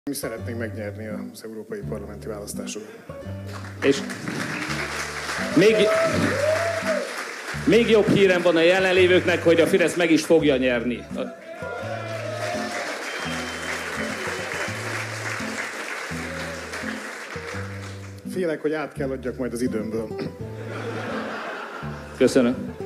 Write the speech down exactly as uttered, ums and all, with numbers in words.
Mi szeretnénk megnyerni az európai parlamenti választásokat. És még, még jobb hírem van a jelenlévőknek, hogy a Fidesz meg is fogja nyerni. Félek, hogy át kell adjak majd az időmből. Köszönöm.